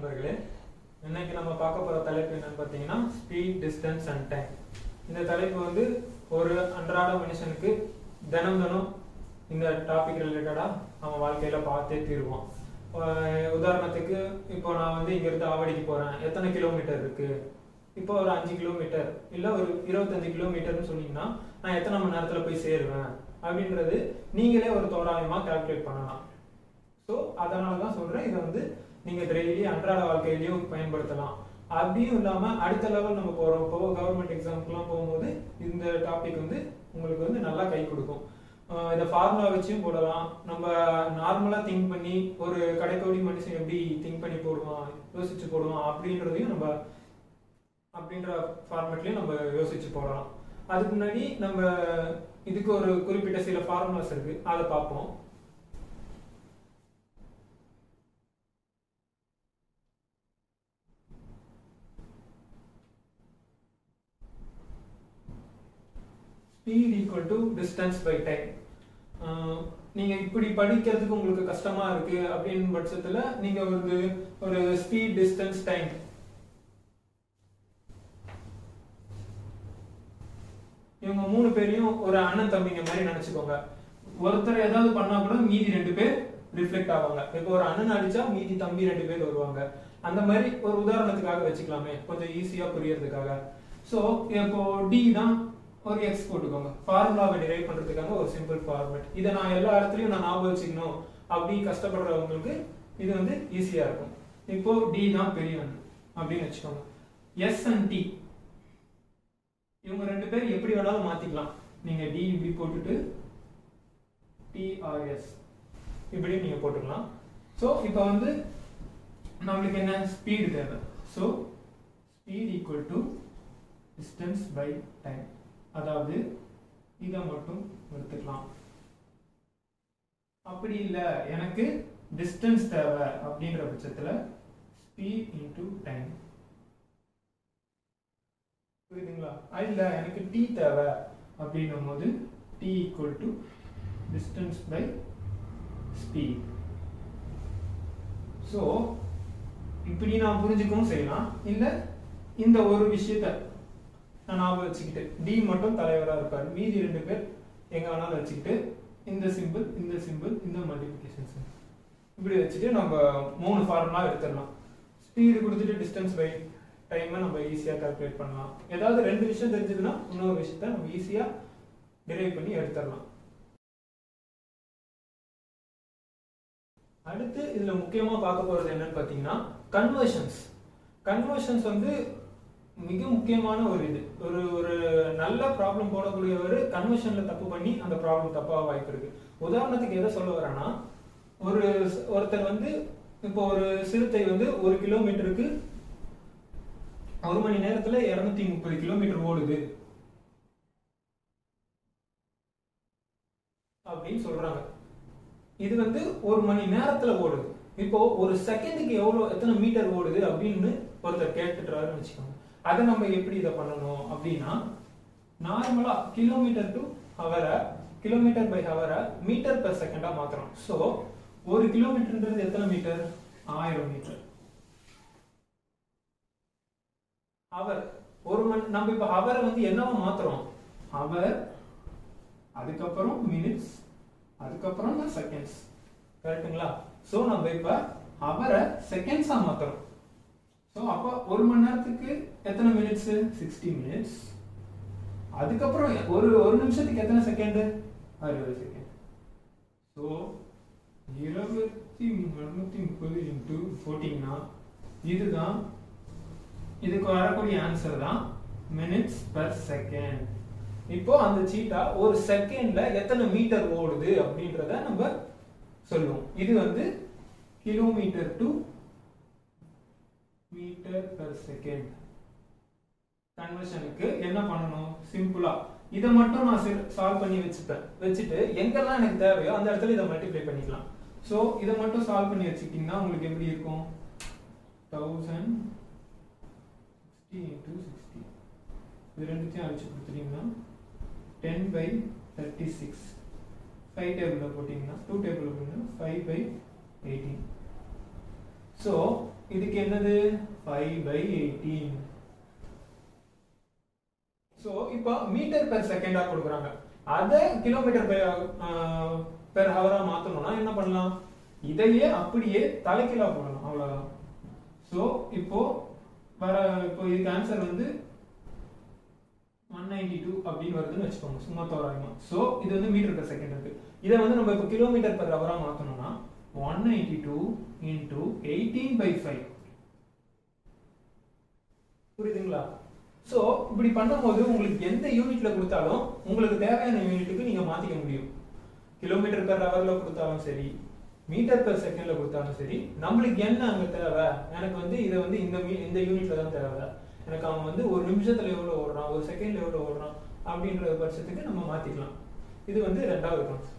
நண்பர்களே, இன்னைக்கு நம்ம பார்க்க போற தலைப்பு என்னன்னு பார்த்தீங்கன்னா ஸ்பீட், டிஸ்டன்ஸ் அண்ட் டைம். இந்த தலைப்பு வந்து ஒரு அன்றாட மனுஷனுக்கு தினம் இந்த டாபிக் ரிலேட்டடா அவன் வாழ்க்கையில பார்த்தே தீருவான். உதாரணத்துக்கு இப்போ நான் வந்து இங்கிருந்து ஆவடிக்கு போறேன், எத்தனை கிலோமீட்டர் இருக்கு? இப்போ ஒரு 5 கிலோமீட்டர் இல்ல ஒரு 25 கிலோமீட்டர்னு சொன்னீங்கன்னா நான் எத்தனை மணி நேரத்துல போய் சேருவேன் அப்படின்றது நீங்களே ஒரு தோராயமா கால்குலேட் பண்ணலாம். ஸோ அதனால தான் சொல்றேன், இதை வந்து நீங்க டெய்லி அன்றாட வாழ்க்கையிலையும் பயன்படுத்தலாம். அப்படியும் இல்லாம அடுத்த லெவல் நம்ம போறோம், இப்போ கவர்மெண்ட் எக்ஸாம்க்குலாம் போகும்போது இந்த டாபிக் வந்து உங்களுக்கு வந்து நல்லா கை கொடுக்கும். இதை ஃபார்முலா வச்சும் போடலாம். நம்ம நார்மலா திங்க் பண்ணி ஒரு கடைக்கோடி மனுஷன் எப்படி திங்க் பண்ணி போடுவான், யோசிச்சு போடுவான் அப்படின்றதையும் நம்ம அப்படின்ற ஃபார்மேட்லயும் நம்ம யோசிச்சு போடலாம். அதுக்கு முன்னாடி நம்ம இதுக்கு ஒரு குறிப்பிட்ட சில ஃபார்முலாஸ் இருக்கு, அதை பார்ப்போம். Speed equal to distance by time. நீங்க இப்படி படிக்கிறதுக்கு உங்களுக்கு கஷ்டமா இருக்கு அப்படின்னு பட்சத்துல நீங்க ஒரு ஸ்பீட், டிஸ்டன்ஸ், டைம் இவங்க 3 பேரையும் ஒரு அண்ணன் தம்பிங்க மாதிரி நினைச்சுக்கோங்க. ஒருத்தர் ஏதாவது பண்ணா கூட மீதி 2 பேர் ரிஃப்ளெக்ட் ஆவாங்க. இப்போ ஒரு அண்ணன் அடிச்சா மீதி தம்பி 2 பேர் வருவாங்க. அந்த மாதிரி ஒரு உதாரணத்துக்காக வச்சுக்கலாமே, கொஞ்சம் ஈஸியா புரியறதுக்காக. சோ இப்போ டி தான் ஒரு எக்ஸ் போட்டுக்கோங்க. ஃபார்முலாவை டிரைவ் பண்றதுக்காக ஒரு சிம்பிள் ஃபார்மேட். இதை நான் எல்லா இடத்துலயும் நான் ஞாபகம் வச்சுக்கணும் அப்படி கஷ்டப்படுறவங்களுக்கு இது வந்து ஈஸியா இருக்கும். இப்போ டி தான் பெரியவன் அப்படின்னு வச்சுக்கோங்க. எஸ் அண்ட் டி இவங்க 2 பேர் எப்படி வேணாலும் மாத்திக்கலாம். நீங்க டி இப்படி போட்டுட்டு டிஆர்எஸ் இப்படி நீங்க போட்டுக்கலாம். சோ இப்போ வந்து நம்மளுக்கு என்ன ஸ்பீடு தேவை. So speed equal to distance by time. அதாவது இதை மட்டும் எடுத்துக்கலாம். அப்படி இல்லை எனக்கு டிஸ்டன்ஸ் தேவை அப்படின்ற பட்சத்துல ஸ்பீட் இன்டு டைம். புரியுதுங்களா? இல்ல எனக்கு டி தேவை அப்படின்னும் போது T equal to distance by speed. So இப்படி நான் புரிஞ்சுக்கவும் செய்யலாம். இல்ல இந்த ஒரு விஷயத்த நான் ஞாபகம் வச்சுக்கிட்டு டி மட்டும் தலைவரா இருப்பாரு, மீதி 2 பேர் எங்க வேணாலும் வச்சுக்கிட்டு இந்த சிம்பிள், இந்த சிம்பிள், இந்த மல்டிபிளிகேஷன் சிம்பிள் இப்படி வச்சுட்டு நம்ம 3 ஃபார்முலா எடுத்துடலாம். ஸ்பீடு கொடுத்துட்டு டிஸ்டன்ஸ் பை டைமை நம்ம ஈஸியா கால்குலேட் பண்ணலாம். ஏதாவது 2 விஷயம் தெரிஞ்சதுன்னா இன்னொரு விஷயத்த நம்ம ஈஸியா டிரைவ் பண்ணி எடுத்துடலாம். அடுத்து இதுல முக்கியமா பார்க்க போறது என்னன்னு பாத்தீங்கன்னா கன்வர்ஷன்ஸ். கன்வர்ஷன்ஸ் வந்து மிக முக்கியமான ஒரு இது. ஒரு நல்ல ப்ராப்ளம் போடக்கூடியவர் கன்வர்ஷன்ல தப்பு பண்ணி அந்த ப்ராப்ளம் தப்பாக வாய்ப்பு இருக்கு. உதாரணத்துக்கு எதை சொல்ல வரேன்னா, ஒருத்தர் வந்து இப்போ ஒரு சிறுத்தை வந்து 1 கிலோமீட்டருக்கு 1 மணி நேரத்துல 230 கிலோமீட்டர் ஓடுது அப்படின்னு சொல்றாங்க. இது வந்து 1 மணி நேரத்துல ஓடுது. இப்போ ஒரு செகண்டுக்கு எத்தனை மீட்டர் ஓடுது அப்படின்னு ஒருத்தர் கேட்டுறாருன்னு வச்சுக்கோங்க. அதை நம்ம எப்படி இதை பண்ணணும் அப்படின்னா, நார்மலா கிலோமீட்டர் டு ஹவரை, கிலோமீட்டர் பை ஹவரை மீட்டர் பெர் செகண்டா மாத்துறோம். சோ 1 கிலோமீட்டர்ன்றது எத்தனை மீட்டர்? 1000 மீட்டர். ஹவர் நம்ம இப்ப ஹவரை வந்து என்னவா மாத்துறோம்? ஹவர், அதுக்கப்புறம் மினிட்ஸ், அதுக்கப்புறம் தான் செகண்ட்ஸ். கரெக்ட்டுங்களா? சோ நம்ம இப்ப ஹவரை செகண்ட்ஸா மாத்துறோம். சோ அப்ப 1 மணி நேரத்துக்கு எத்தனை மினிட்ஸ்? 60 மினிட்ஸ். அதுக்கப்புறம் ஒரு நிமிஷத்துக்கு எத்தனை செகண்ட்? 60 செகண்ட். சோ 2430 இன்டு போட்டீங்கன்னா இதுதான், இதுக்கு வரக்கூடிய ஆன்சர் தான் மினிட்ஸ் பெர் செகண்ட். இப்போ அந்த சீட்டா ஒரு செகண்ட்ல எத்தனை மீட்டர் ஓடுது அப்படின்றத நம்ம சொல்லுவோம். இது வந்து kilometre to metre per second. கன்வர்ஷனுக்கு என்ன பண்ணணும்? சிம்பிளா இதை மட்டும் நான் சால்வ் பண்ணி வச்சுட்டு எங்கெல்லாம் எனக்கு தேவையோ அந்த இடத்துல இதை மல்டிப்ளை பண்ணிக்கலாம். சோ இதை மட்டும் சால்வ் பண்ணி வச்சுக்கிட்டீங்கன்னா உங்களுக்கு எப்படி இருக்கும்? 1060 into 60 இது ரெண்டுத்தையும் அழிச்சு கொடுத்துட்டீங்கன்னா 10/36. 5 டேபிள்ல போட்டீங்கன்னா 2 டேபிள்ல போட்டீங்கன்னா 5/18. சோ இதுக்கு என்னது 5/18. சோ இப்போ மீட்டர் பெர் செகண்டா கொடுக்குறாங்க. அத கிலோமீட்டர் பெர் ஹவரா மாத்தணும்னா என்ன பண்ணலாம்? இதையே அப்படியே தலைகீழா போடலாம், அவ்வளவுதான். சோ இப்போ இதுக்கு ஆன்சர் வந்து 192 அப்படின்னு வருதுன்னு வச்சுக்கோங்க, சும்மா தோராயமா. சோ இது வந்து மீட்டர் பெர் செகண்ட் இருக்கு. இதை வந்து நம்ம இப்போ கிலோமீட்டர் பெர் ஹவரா மாத்தணும்னா 192 into 18/5. புரியுதுங்களா? சோ இப்படி பண்ணும்போது உங்களுக்கு எந்த யூனிட்ல கொடுத்தாலும் உங்களுக்கு தேவையான யூனிட்டுக்கு நீங்க மாத்திக்க முடியும். கிலோமீட்டர் பெர் ஹவர்ல கொடுத்தாலும் சரி, மீட்டர் பெர் செகண்ட்ல கொடுத்தாலும் சரி, நம்மளுக்கு என்ன அங்க தேவை, எனக்கு வந்து இதை வந்து இந்த யூனிட்ல தான் தேவை, எனக்கு அவன் வந்து ஒரு நிமிஷத்துல எவ்வளவு ஓடுறான், ஒரு செகண்ட்ல எவ்வளவு ஓடுறான் அப்படின்ற பட்சத்துக்கு நம்ம மாத்திக்கலாம். இது வந்து ரெண்டாவது கான்செப்ட்.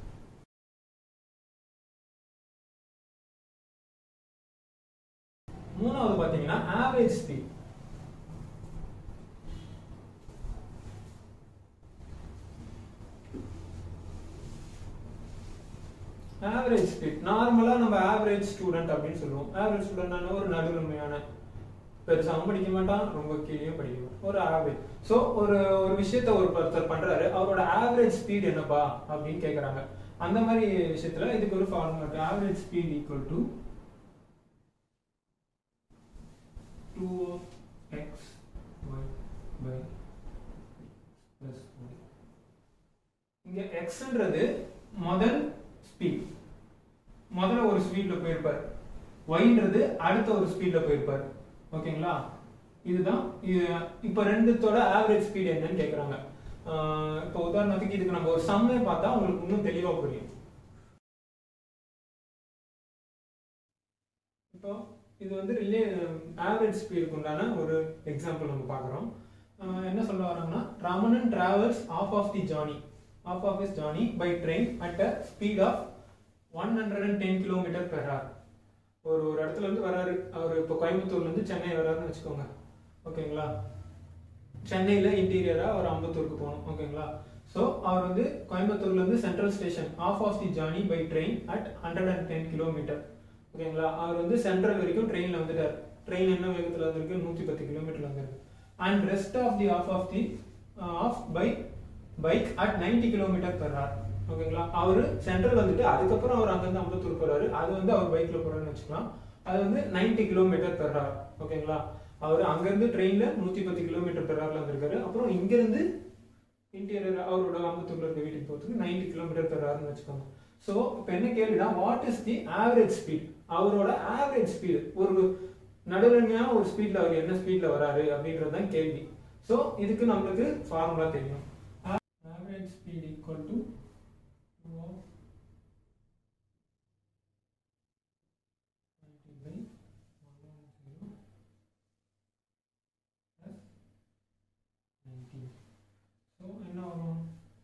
மூணாவது பாத்தீங்கன்னா ஆவரேஜ் ஸ்பீட். ஆவரேஜ் ஸ்பீட் நார்மலா நம்ம ஆவரேஜ் ஸ்டூடெண்ட் அப்படின்னு சொல்லுவோம். ஆவரேஜ் ஸ்டூடெண்ட் ஒரு நடுநிலைமையான, பெருசாவும் படிக்க மாட்டான், ரொம்ப கீழே படிக்க மாட்டான், ஒரு ஆவரேஜ். சோ ஒரு விஷயத்த ஒருத்தர் பண்றாரு, அவரோட ஆவரேஜ் ஸ்பீட் என்னப்பா அப்படின்னு கேக்குறாங்க. அந்த மாதிரி விஷயத்துல இதுக்கு ஒரு ஃபார்முலா இருக்கு. Average speed equal to 2x y by plus 4. இங்க xன்றது முதல் ஸ்பீட், முதல்ல ஒரு ஸ்பீட்ல போயிருப்பார். yன்றது அடுத்த ஒரு ஸ்பீட்ல போயிருப்பார். ஓகேங்களா? இதுதான் இப்ப ரெண்டுத்தோட ஆவரேஜ் ஸ்பீட் என்னன்னு கேக்குறாங்க. இப்போ உதாரணத்துக்கு இதுக்கு நம்ம ஒரு சம்மே பார்த்தா உங்களுக்கு இன்னும் தெளிவா புரியும். இப்போ இது வந்து ஆவரேஜ் ஸ்பீடுக்கு உண்டான ஒரு எக்ஸாம்பிள் நம்ம பார்க்குறோம். என்ன சொல்ல வராங்கன்னா, Ramanan travels half of his journey by train at a speed of 110 km per hour. ஒரு இடத்துல இருந்து வராரு, அவர் இப்போ கோயம்புத்தூர்ல இருந்து சென்னை வராருன்னு வச்சுக்கோங்க. ஓகேங்களா? சென்னையில இன்டீரியரா ஒரு அம்பத்தூருக்கு போகணும். ஓகேங்களா? ஸோ அவர் வந்து கோயம்புத்தூர்ல இருந்து central station half of the journey by train at 110 km. ஓகேங்களா? அவர் வந்து சென்ட்ரல் வரைக்கும் ட்ரெயின்ல வந்துட்டார். ட்ரெயின் என்ன வேகத்துல வந்திருக்கு? 110 கிலோமீட்டர்ல வந்திருக்கு. And rest of the half by bike at 90 km per hour. ஓகேங்களா? அவரு சென்ட்ரல் வந்துட்டு அதுக்கப்புறம் அவர் அங்கிருந்து அம்பத்தூர் போறாரு, அது வந்து அவர் பைக்ல போறாருன்னு வச்சுக்கலாம். அது வந்து 90 km per hour. ஓகேங்களா? அவர் அங்கிருந்து ட்ரெயின்ல 110 km per hourல வந்திருக்காரு. அப்புறம் இங்க இருந்து இன்டீரியர் அவரோட அம்பத்தூர்ல இருக்க வீட்டுக்கு போறதுக்கு 90 km per hourன்னு வச்சுக்கோங்க. சோ இப்போ என்ன கேள்வினா, what is the average speed? அவரோட ஆவரேஜ் ஸ்பீடு, ஒரு நடுநிலைமையான ஒரு ஸ்பீட்ல அவர் என்ன ஸ்பீட்ல வராரு அப்படின்றது தான் கேள்வி. சோ இதுக்கு நம்மளுக்கு ஃபார்முலா தெரியும். ஆவரேஜ் ஸ்பீட் ஈக்குவல் டு என்ன வரும்?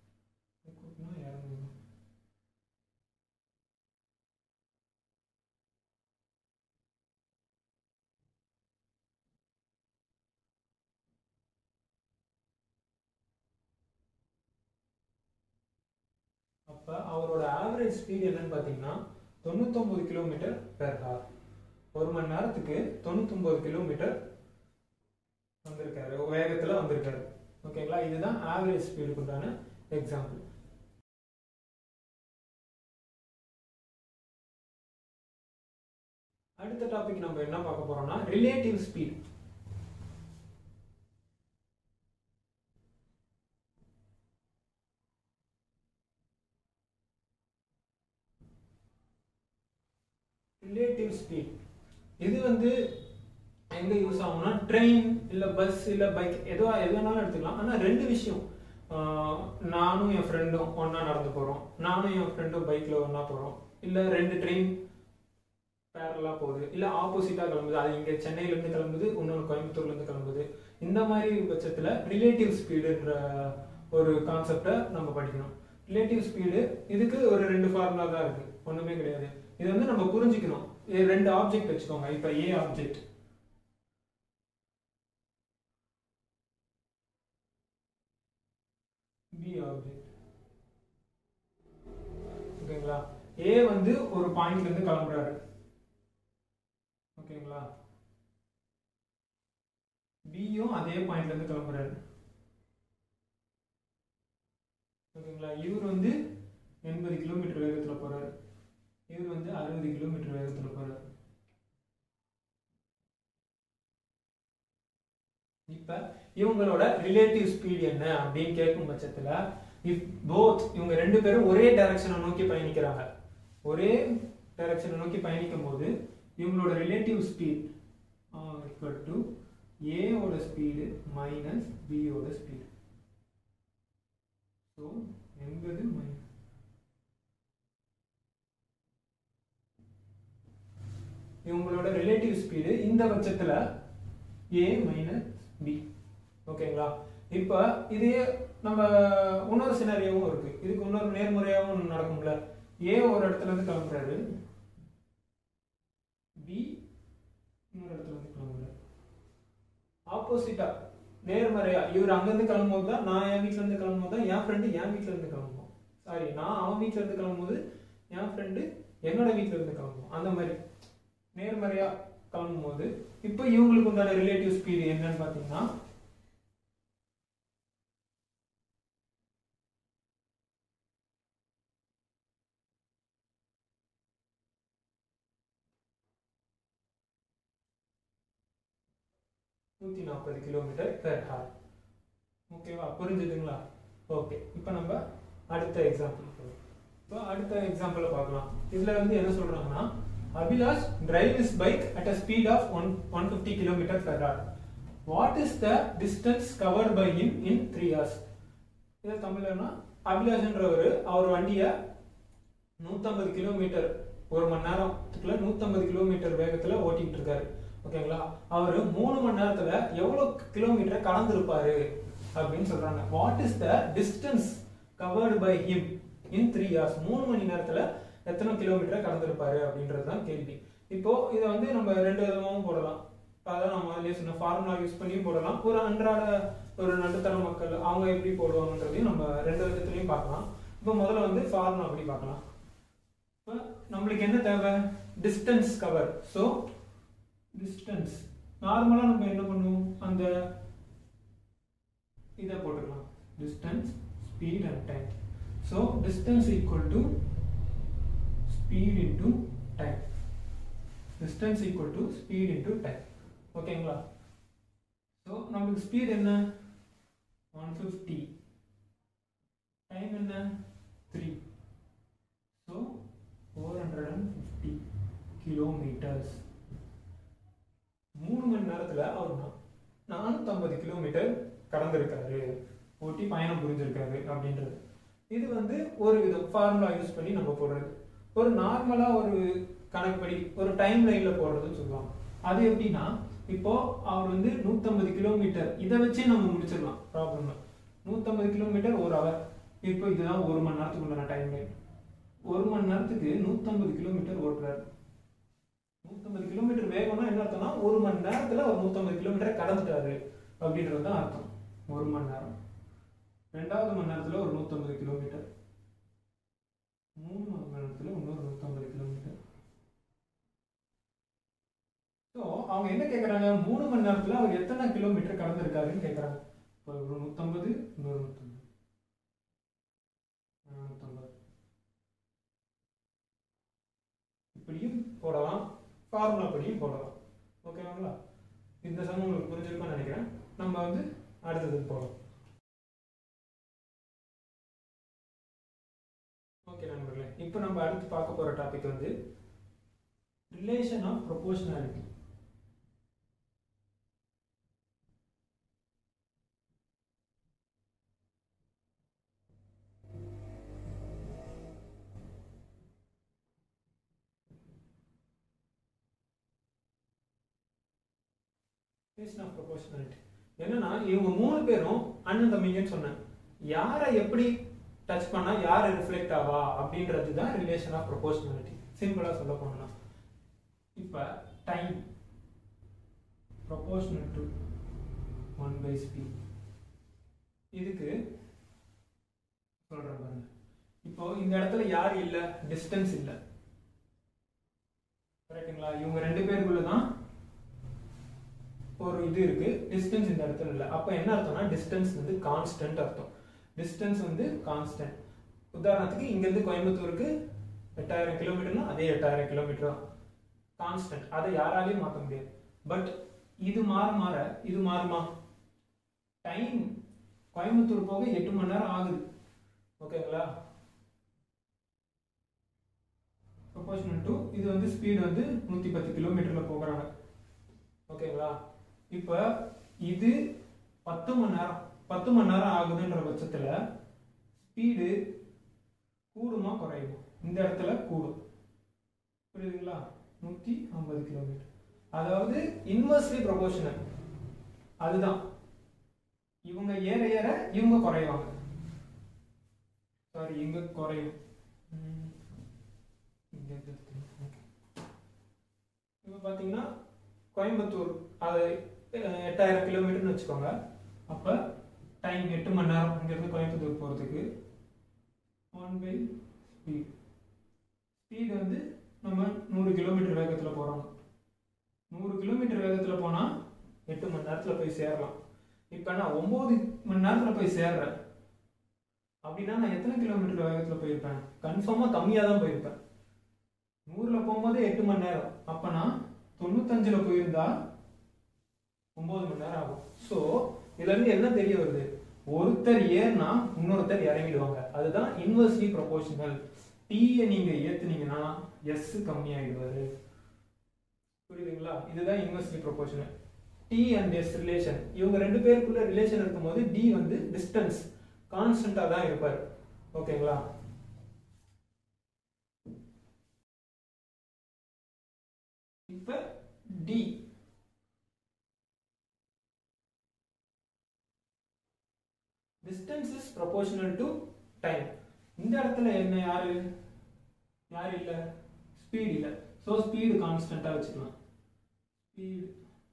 அப்ப அவரோட ஆவரேஜ் ஸ்பீட் என்னன்னு பாத்தீங்கன்னா 99 கிலோமீட்டர் பெர் ஹவர். ஒரு மணி நேரத்துக்கு 99 கிலோமீட்டர் வந்திருக்காரு, வேகத்துல வந்திருக்காரு. ஓகேங்களா? இதுதான் ஆவரேஜ் ஸ்பீடுக்கு உண்டான எக்ஸாம்பிள். அடுத்த டாபிக் நம்ம என்ன பார்க்க போறோம்னா ரிலேட்டிவ் ஸ்பீட். ரிலேட்டிவ் ஸ்பீட் இது வந்து எங்க யூஸ் ஆகும்னா, ட்ரெயின் இல்ல பஸ் இல்ல பைக் எதுனாலும் எடுத்துக்கலாம். ஆனா ரெண்டு விஷயம், நானும் என் ஃப்ரெண்டும் ஒன்னா நடந்து போறோம், நானும் என் ஃப்ரெண்டும் பைக்ல ஒன்னா போறோம், இல்ல ரெண்டு ட்ரெயின் பேரலா போகுது, இல்ல ஆப்போசிட்டா கிளம்புது, அது இங்க சென்னையில இருந்து கிளம்புது, இன்னொன்று கோயம்புத்தூர்ல இருந்து கிளம்புது. இந்த மாதிரி பட்சத்துல ரிலேட்டிவ் ஸ்பீடுன்ற ஒரு கான்செப்டை நம்ம படிக்கணும். ரிலேட்டிவ் ஸ்பீடு இதுக்கு ஒரு ரெண்டு ஃபார்முலா தான் இருக்கு, ஒண்ணுமே கிடையாது. இது வந்து நம்ம புரிஞ்சுக்கணும். ரெண்டு ஆப்ஜெக்ட் வச்சுக்கோங்க. இப்ப ஏ ஆப்ஜெக்ட், பி ஆப்ஜெக்ட். ஓகேங்களா? ஏ வந்து ஒரு பாயிண்ட்ல இருந்து கிளம்புறாரு. ஓகேங்களா? பியும் அதே பாயிண்ட்ல இருந்து கிளம்புறாரு. ஓகேங்களா? இவர் வந்து 80 கிலோமீட்டர் வேகத்துல போறாரு, இவர் வந்து 60 கிலோமீட்டர் வேகத்துல போறாரு. இப்ப இவங்களோட ரிலேட்டிவ் ஸ்பீட் என்ன அப்படின்னு கேட்கும் பட்சத்துல, இஃப் போத் இவங்க ரெண்டு பேரும் ஒரே டைரக்ஷனை நோக்கி பயணிக்கிறாங்க, ஒரே டைரக்ஷனை நோக்கி பயணிக்கும் போது இவங்களோட relative speed equal to A ஓட ஸ்பீடு மைனஸ் B ஓட ஸ்பீடு. ஸோ 80 மைனஸ் இவங்களோட ரிலேட்டிவ் ஸ்பீடு இந்த பட்சத்துல A மைனஸ் B. ஓகேங்களா? இப்ப இதே நம்ம இன்னொரு சினாரியாவும் இருக்கு, இதுக்கு இன்னொரு நேர்முறையாகவும் நடக்கும்ல. A ஒரு இடத்துல இருந்து கிளம்புறாரு, B இன்னொரு இடத்துல இருந்து கிளம்புறாரு. ஆப்போசிட்டா நேர்மறையா இவர் அங்கிருந்து கிளம்பும்போது தான் நான் என் வீட்டுல இருந்து கிளம்பும்போது தான் என் ஃப்ரெண்டு என் வீட்டுல இருந்து கிளம்புவோம். சாரி, நான் அவன் வீட்டுல இருந்து கிளம்பும்போது என் ஃப்ரெண்டு என்னோட வீட்டுல இருந்து கிளம்புவோம். அந்த மாதிரி நேர்மறையா கிளம்பும் போது இப்போ இவங்களுக்கு உண்டான ரிலேட்டிவ் ஸ்பீடு என்னன்னு பாத்தீங்கன்னா நூத்தி 40 கிலோமீட்டர் பெர் ஹவர். ஓகேவா? புரிஞ்சுதுங்களா? ஓகே, இப்போ நம்ம அடுத்த எக்ஸாம்பிள் போகலாம். இப்போ அடுத்த எக்ஸாம்பிளை பார்க்கலாம். இதுல வந்து என்ன சொல்றாங்கன்னா, Abhilash drive his bike at a speed of 150 km per hour. What is the distance covered by him in 3 hours? இது தமிழ்லனா அபிலாஷ்ன்றவர் அவர் வண்டியை 150 கிலோமீட்டர் ஒரு மணி நேரத்துக்குள்ள 150 கிலோமீட்டர் வேகத்துல ஓட்டிட்டு இருக்காரு. ஓகேங்களா? அவர் 3 மணி நேரத்துல எவ்வளவு கிலோமீட்டரை கடந்திருப்பாரு அப்படின்னு சொல்றாங்க. What is the distance covered by him in 3 hours? 3 மணி நேரத்துல எத்தனை கிலோமீட்டரை கடந்திருப்பாரு அப்படின்றதுதான் கேள்வி. இப்போ இதை வந்து நம்ம ரெண்டு விதமாகவும் போடலாம். அதான் நம்ம அதிலே சொன்ன ஃபார்முலா யூஸ் பண்ணியும் போடலாம். ஒரு அன்றாட ஒரு நடுத்தர மக்கள் அவங்க எப்படி போடுவாங்கன்றதையும் நம்ம ரெண்டு விதத்துலையும் பார்க்கலாம். இப்போ முதல்ல வந்து ஃபார்முலா அப்படி பார்க்கலாம். இப்போ நம்மளுக்கு என்ன தேவை? Distance cover. ஸோ டிஸ்டன்ஸ் நார்மலா நம்ம என்ன பண்ணுவோம், அந்த இதை போட்டுக்கலாம், distance speed and time. So distance equal to speed into time. Distance equal to speed into time. ஓகேங்களா? ஸோ நம்மளுக்கு ஸ்பீட் என்ன? 150. டைம் என்ன? 3. So 450 kilometres. 3 மணி நேரத்தில் அவர் 450 கிலோமீட்டர் கடந்திருக்காரு, ஓட்டி பயணம் புரிஞ்சிருக்காரு அப்படின்றது. இது வந்து ஒரு விதம் ஃபார்முலா யூஸ் பண்ணி நம்ம போடுறது. ஒரு நார்மலா ஒரு கணக்குப்படி ஒரு டைம் லைன்ல போடுறதுன்னு சொல்லுவாங்க. அது எப்படின்னா, இப்போ அவர் வந்து 150 கிலோமீட்டர், இதை வச்சே நம்ம முடிச்சிடலாம் ப்ராப்ளம். 150 கிலோமீட்டர் ஒரு ஹவர். இப்போ இதுதான் ஒரு மணி நேரத்துக்கு உண்டான டைம் லைன். ஒரு மணி நேரத்துக்கு 150 கிலோமீட்டர் ஓட்டுறாரு. 150 கிலோமீட்டர் வேகம்னா என்ன அர்த்தம்னா, ஒரு மணி நேரத்துல அவர் 150 கிலோமீட்டர் கடந்துட்டாரு அப்படின்றது தான் அர்த்தம். ஒரு மணி நேரம். ரெண்டாவது மணி நேரத்துல ஒரு 150 கிலோமீட்டர், 3 மணி நேரத்துல இன்னொரு 150 கிலோமீட்டர். ஸோ அவங்க என்ன கேட்கறாங்க, 3 மணி நேரத்துல அவர் எத்தனை கிலோமீட்டர் கடந்திருக்காருன்னு கேட்கறாங்க. இப்போ ஒரு 150 இன்னொரு 150 இப்படியும் போடலாம், ஃபார்முலா படியும் போடலாம். ஓகேங்களா? இந்த சமம் உங்களுக்கு புரிஞ்சிருக்கும்னு நினைக்கிறேன். நம்ம வந்து அடுத்ததுக்கு போகலாம். ஓகே நண்பர்களே, இப்போ நம்ம அடுத்து பார்க்க போற டாபிக் வந்து relation of proportionality. Relation of proportionality என்னன்னா, இவங்க 3 பேரும் அண்ணன் தம்பிங்கன்னு சொன்னேன். யாரை எப்படி டச் பண்ணா யார் ரிஃப்ளெக்ட் ஆவா அப்படின்றது தான் ரிலேஷன் ஆஃப் ப்ரொபோர்ஷனாலிட்டி. சிம்பிளா சொல்ல போனா, இப்ப டைம் ப்ரொபோர்ஷனல் டு 1/speed. இதுக்கு சொல்றேன் பாருங்க. இப்போ இந்த இடத்துல யார் இல்ல, டிஸ்டன்ஸ் இல்ல, கரெக்ட்டுங்களா? இவங்க 2 பேருக்குள்ள தான் ஒரு இது இருக்கு, டிஸ்டன்ஸ் இந்த இடத்துல இல்லை. அப்போ என்ன அர்த்தம்னா டிஸ்டன்ஸ் வந்து கான்ஸ்டன்ட் அர்த்தம். டிஸ்டன்ஸ் வந்து கான்ஸ்டன்ட். உதாரணத்துக்கு இங்கேருந்து கோயம்புத்தூருக்கு 8000 கிலோமீட்டர்னா அதே 8000 கிலோமீட்டர் தான் கான்ஸ்டன்ட். அதை யாராலையும் மாற்ற முடியாது. பட் இது மாற இது மாறுமா? டைம் கோயம்புத்தூர் போக 8 மணி நேரம் ஆகுது. ஓகேங்களா? ப்ரொபோர்ஷனல் டு இது வந்து ஸ்பீடு வந்து 110 கிலோமீட்டர்ல போகிறாங்க. ஓகேங்களா? இப்போ இது 10 மணி நேரம் ஆகுதுன்ற பட்சத்தில் ஸ்பீடு கூடுமா குறையுமா? இந்த இடத்துல கூடும். புரியுதுங்களா? 150 கிலோமீட்டர். அதாவது இன்வெர்ஸ்லி ப்ரொபோர்ஷனல். அதுதான் இவங்க ஏற ஏற இவங்க குறைவாங்க. சாரி, இங்க குறையும். இப்போ பார்த்தீங்கன்னா கோயம்புத்தூர் அது 8000 கிலோமீட்டர்னு வச்சுக்கோங்க. அப்போ டைம் 8 மணி நேரம் இங்கேருந்து கோயம்புத்தூர் போகிறதுக்கு. 1/speed. ஸ்பீடு வந்து நம்ம 100 கிலோமீட்டர் வேகத்தில் போகிறோம். 100 கிலோமீட்டர் வேகத்தில் போனால் 8 மணி நேரத்தில் போய் சேரலாம். இப்போ நான் 9 மணி நேரத்தில் போய் சேர்றேன் அப்படின்னா நான் எத்தனை கிலோமீட்டர் வேகத்தில் போயிருப்பேன்? கன்ஃபார்மாக கம்மியாக தான் போயிருப்பேன். 100ல் போகும்போது 8 மணி நேரம். அப்போ நான் 95ல் போயிருந்தா 9 மணி நேரம் ஆகும். ஸோ இதுலேருந்து என்ன தெரிய வருது? ஒருத்தர் ஏறினா இன்னொருத்தர் இறங்கிடுவாங்க. அதுதான் இன்வெர்ஸ்லி ப்ரொபோர்ஷனல். டீயை நீங்கள் ஏற்றுனீங்கன்னா எஸ் கம்மியாகிடுவாரு. புரியுதுங்களா? இதுதான் inversely proportional. T and S relation, இவங்க ரெண்டு பேருக்குள்ள ரிலேஷன் இருக்கும்போது டி வந்து டிஸ்டன்ஸ் கான்ஸ்டன்டா தான் இருப்பார். ஓகேங்களா? இப்ப D distance is proportional to time. இந்த இடத்துல என்ன யாரு இல்ல? ஸ்பீட் இல்ல. சோ ஸ்பீட் கான்ஸ்டன்டா வச்சுக்கலாம். ஸ்பீட்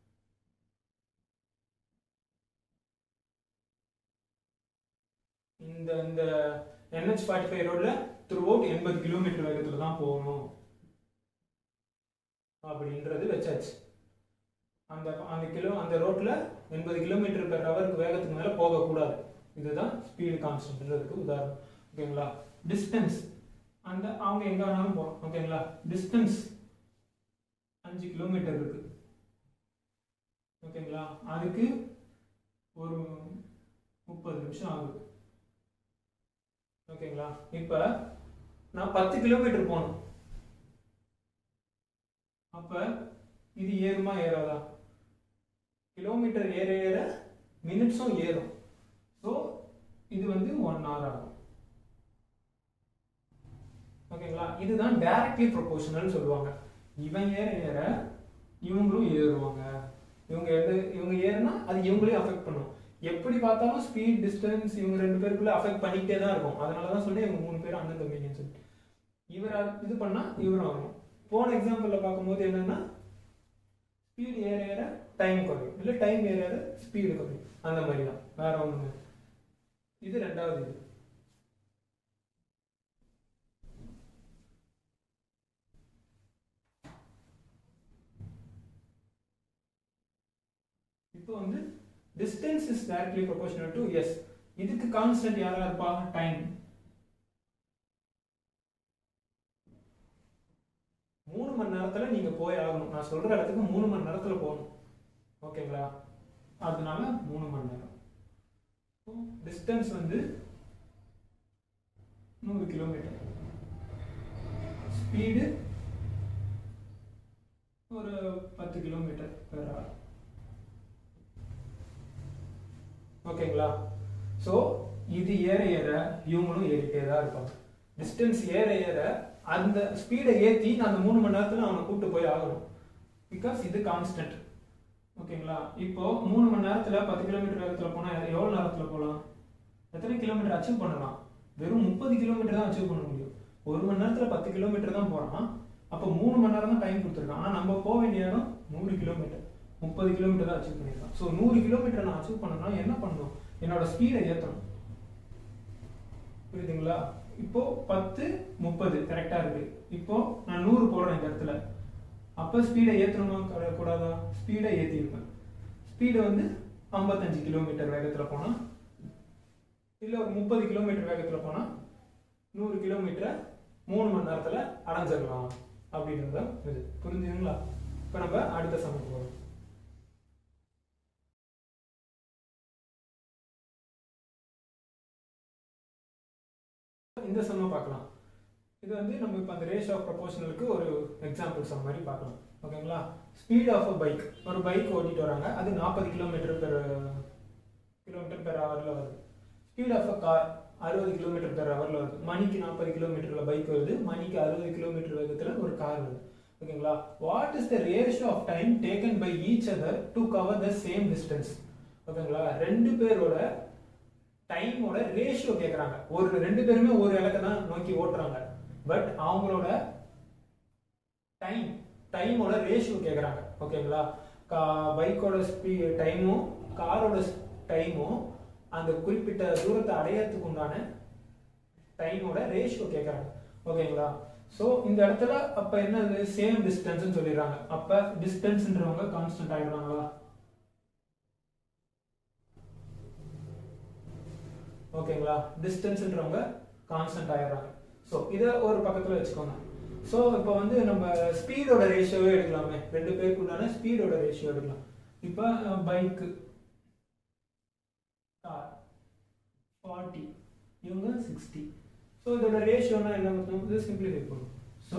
இந்த NH45 ரோட்ல த்ரூஅவுட் 80 கிலோமீட்டர் வேகத்துல தான் போகணும் அப்படின்றது வச்சாச்சு. அந்த ரோட்ல 80 கிலோமீட்டர் பெர் ஹவருக்கு வேகத்துக்கு மேல போக கூடாது. இதுதான் ஸ்பீட் கான்ஸ்டன்ட்ன்றதுக்கு உதாரணம். ஓகேங்களா? டிஸ்டன்ஸ் அவங்க எங்க வேணாலும் போகலாம். ஓகேங்களா? டிஸ்டன்ஸ் 5 கிலோமீட்டர் இருக்கு. ஓகேங்களா? அதுக்கு ஒரு 30 நிமிஷம் ஆகுது. ஓகேங்களா? இப்ப நான் 10 கிலோமீட்டர் போகணும். அப்ப இது ஏறுமா ஏறாதா? கிலோமீட்டர் ஏற ஏற மினிட்ஸும் ஏறும். ஸோ இது வந்து 1 hour ஆகும். ஓகேங்களா? இதுதான் டைரக்ட்லி ப்ரொபோர்ஷனல் சொல்லுவாங்க. இவன் ஏற ஏற இவங்களும் ஏறுவாங்க. இவங்க ஏறினா அது இவங்களையும் அஃபெக்ட் பண்ணும். எப்படி பார்த்தாலும் ஸ்பீட் டிஸ்டன்ஸ் இவங்க ரெண்டு பேருக்குள்ள அஃபெக்ட் பண்ணிக்கிட்டே தான் இருக்கும். அதனால தான் சொன்னேன் இவங்க 3 பேரும் அண்ணன் தம்பின்னு சொல்லிட்டு. இவர் இது பண்ணா இவரும் வரணும். போன எக்ஸாம்பிள்ல பார்க்கும்போது என்னன்னா ஸ்பீட் ஏற ஏற டைம் குறையும், இல்லை டைம் ஏற ஏற ஸ்பீடு குறையும். அந்த மாதிரி தான், வேற ஒன்று. இது ரெண்டாவது. இது இப்போ வந்து distance is directly proportional to s. இதுக்கு கான்ஸ்டன்ட் யாரா இருப்பா? டைம். 3 மணி நேரத்துல நீங்க போய் ஆகணும். நான் சொல்ற இடத்துக்கு 3 மணி நேரத்துல போகணும். ஓகேங்களா? அதனால 3 மணி நேரம். டிஸ்டன்ஸ் வந்து 100 கிலோமீட்டர். ஸ்பீடு ஒரு 10 கிலோமீட்டர் பெர் ஹவர். ஓகேங்களா? ஸோ இது ஏற ஏற இவங்களும் ஏறிட்டே தான் இருப்பாங்க. டிஸ்டன்ஸ் ஏற ஏற அந்த ஸ்பீடை ஏற்றி நான் அந்த 3 மணி நேரத்தில் அவனை கூப்பிட்டு போய் ஆகணும். பிகாஸ் இது கான்ஸ்டன்ட். ஓகேங்களா? இப்போ 3 மணி நேரத்தில் 10 கிலோமீட்டர் வேகத்தில் போனால் எவ்வளோ நேரத்தில் போகலாம்? எத்தனை கிலோமீட்டர் அச்சீவ் பண்ணலாம்? வெறும் 30 கிலோமீட்டர் தான் அச்சீவ் பண்ண முடியும். 1 மணி நேரத்தில் 10 கிலோமீட்டர் தான் போகிறான். அப்போ 3 மணி நேரம் தான் டைம் கொடுத்துருக்கான். ஆனால் நம்ம போக வேண்டிய இடம் 100 கிலோமீட்டர். 30 கிலோமீட்டர் தான் அச்சீவ் பண்ணியிருக்கான். ஸோ 100 கிலோமீட்டர் நான் அச்சீவ் பண்ணணும்னா என்ன பண்ணணும்? என்னோட ஸ்பீடை ஏற்றணும். புரியுதுங்களா? இப்போ 10 30 கரெக்டா இருக்கு. இப்போ நான் 100 போடுறேன் இந்த இடத்துல. அப்ப ஸ்பீடை ஏற்றணுமா கூடாதா? ஸ்பீடை ஏற்றிருப்பேன். ஸ்பீடு வந்து 55 கிலோமீட்டர் வேகத்தில் போனால் இல்லை ஒரு 30 கிலோமீட்டர் வேகத்தில் போனால் 100 கிலோமீட்டரை 3 மணி நேரத்தில் அடைஞ்சிடலாம் அப்படின்றத இது புரிஞ்சுங்களா? இப்போ நம்ம அடுத்த சமக்கு போகிறோம். இந்த சம்ம பார்க்கலாம். இது வந்து நம்ம இப்போ அந்த ரேஷியோ ஆஃப் ப்ரொபோஷனலுக்கு ஒரு எக்ஸாம்பிள் சம் மாதிரி பார்க்கலாம். ஓகேங்களா? ஸ்பீட் ஆஃப் அ பைக், ஒரு பைக் ஓட்டிட்டு வராங்க, அது 40 கிலோமீட்டர் பெர் ஹவரில் வருது. Speed of a car 60 kilometre per ஹவரில் வருது. மணிக்கு 40 கிலோமீட்டரில் பைக் வருது, மணிக்கு 60 கிலோமீட்டர் வேகத்தில் ஒரு கார் வருது. ஓகேங்களா? What is the ratio of time taken by each other to cover the same distance? ஓகேங்களா? ரெண்டு பேரோட டைமோட ரேஷியோ கேட்குறாங்க. ரெண்டு பேருமே ஒரு இலக்கை தான் நோக்கி ஓட்டுறாங்க, பட் அவங்களோட டைமோட ரேஷியோ கேட்குறாங்க. ஓகேங்களா? பைக்கோட டைமும் காரோட டைமும் அந்த குறிப்பிட்ட தூரத்தை அடையறதுக்கு உண்டான டைமோட ரேஷியோ கேட்குறாங்க. ஓகேங்களா? ஸோ இந்த இடத்துல அப்ப என்னது சேம் டிஸ்டன்ஸ் சொல்லிடுறாங்க. அப்ப டிஸ்டன்ஸ்ன்றவங்க கான்ஸ்டன்ட் ஆயிடுறாங்களா? ஓகேங்களா? டிஸ்டன்ஸ்ன்றவங்க கான்ஸ்டன்ட் ஆயிடுறாங்க. ஸோ இதை ஒரு பக்கத்தில் வச்சுக்கோங்க. ஸோ இப்போ வந்து நம்ம ஸ்பீடோட ரேஷியோவே எடுக்கலாமே, ரெண்டு பேருக்குள்ளான ஸ்பீடோட ரேஷியோ எடுக்கலாம். இப்போ பைக்கு கார் 40, இவங்க 60. ஸோ இதோட ரேஷியோனா என்ன பண்ணும்? இது சிம்பிளிஃபை பண்ணும். ஸோ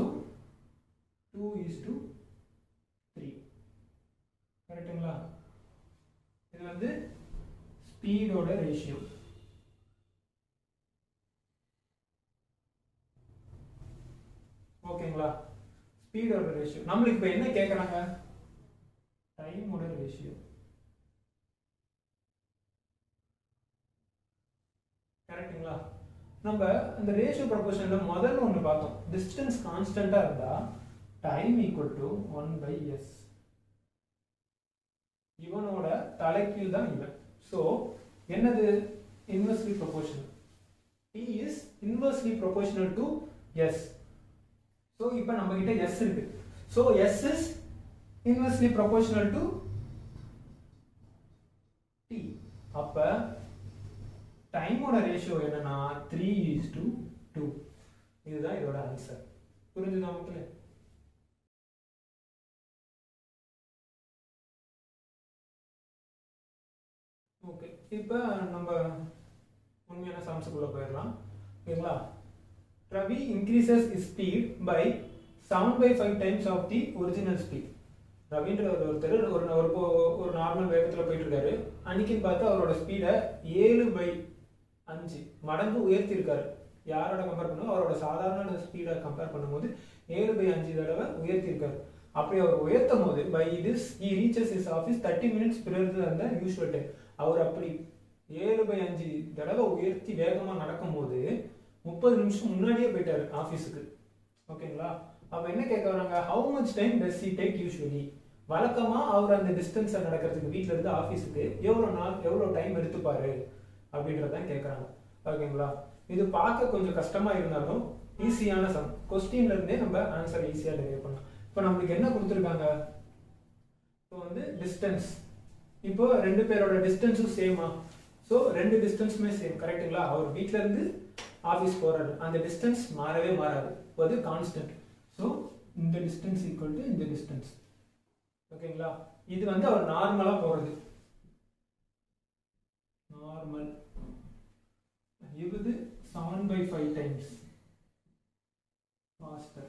2:3. கரெக்டுங்களா? இது வந்து ஸ்பீடோட ரேஷியோ. ஓகேங்களா? ஸ்பீடோட ரேஷியோ. நம்மளுக்கு இப்போ என்ன கேட்குறாங்க? டைமோட ரேஷியோ. கரெக்டுங்களா? நம்ம அந்த ரேஷியோ ப்ரொபோர்ஷன்ல முதல்ல ஒன்று பார்த்தோம். டிஸ்டன்ஸ் கான்ஸ்டன்டா இருந்தா டைம் ஈக்குவல் டு 1/s. இவனோட தலைகீழ் தான் இவன். ஸோ என்னது? Inversely proportional. T is inversely proportional to S. So இப்போ நம்ம கிட்ட S இருக்கு. So S is inversely proportional to T. அப்ப டைமோட ரேஷியோ என்னன்னா 3:2. இதுதான் இதோட ஆன்சர். புரிஞ்சுதா மக்களே? ஓகே, இப்போ நம்ம உண்மையான சம்ஸுக்குள்ள போயிடலாம். ஓகேங்களா? Ravi increases his speed by 7/5 times of the original speed. ரவின்ற ஒருத்தர் ஒரு நார்மல் வேகத்தில் போயிட்டு இருக்காரு. அன்னைக்கு பார்த்து அவரோட ஸ்பீடை 7/5 மடங்கு உயர்த்தியிருக்காரு. யாரோட கம்பேர் பண்ணுவோம்? அவரோட சாதாரண ஸ்பீடை கம்பேர் பண்ணும்போது 7/5 தடவை உயர்த்தியிருக்காரு. அப்படி அவர் உயர்த்தும் போது by this he reaches his office 30 minutes prior than the usual time. அவர் அப்படி 7/5 தடவை உயர்த்தி வேகமா நடக்கும் போது 30 நிமிஷம் முன்னாடியே போயிட்டாரு ஆபீஸுக்கு. ஓகேங்களா? அப்ப என்ன கேட்க வராங்க? how much time does he take usually? வழக்கமா அவர் அந்த டிஸ்டன்ஸை நடக்கிறதுக்கு வீட்ல இருந்து ஆபீஸுக்கு எவ்வளவு டைம் எடுத்துப்பாரு அப்படின்றதான் கேட்கறாங்க. ஓகேங்களா? இது பார்க்க கொஞ்சம் கஷ்டமா இருந்தாலும் ஈஸியான சம். கொஸ்டின்ல இருந்தே நம்ம ஆன்சர் ஈஸியா டெரைவ் பண்ணலாம். இப்போ நம்மளுக்கு என்ன கொடுத்துருக்காங்க? இப்போ வந்து டிஸ்டன்ஸ். இப்போ ரெண்டு பேரோட டிஸ்டன்ஸும் சேமா? ஸோ ரெண்டு டிஸ்டன்ஸுமே சேம். கரெக்டுங்களா? அவர் வீட்ல இருந்து ஆஃபீஸ் போறாரு, அந்த டிஸ்டன்ஸ் மாறவே மாறாது, அது கான்ஸ்டன்ட். ஸோ இந்த டிஸ்டன்ஸ் ஈக்குவல் டு இந்த டிஸ்டன்ஸ். ஓகேங்களா? இது வந்து அவர் நார்மலா போறது. நார்மல் இது 7/5 டைம்ஸ் ஃபாஸ்டர்.